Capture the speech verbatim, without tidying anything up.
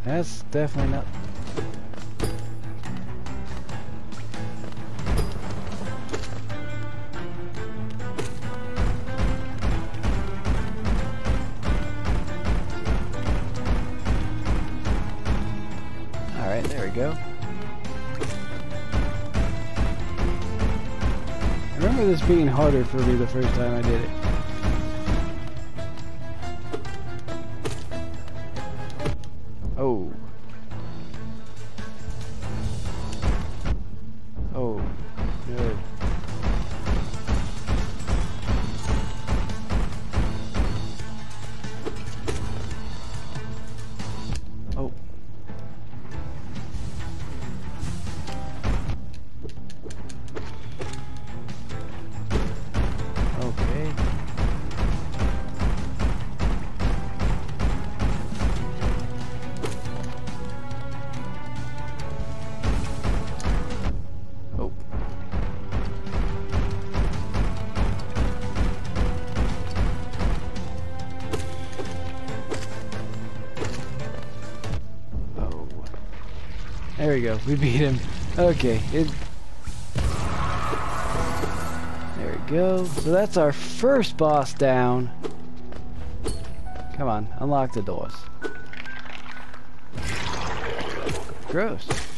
That's definitely not... Alright, there we go. I remember this being harder for me the first time I did it. Oh. Oh. No. Oh. Okay. Oh. Oh. There we go. We beat him. Okay. It There we go. So that's our first boss down. Come on, unlock the doors. Gross.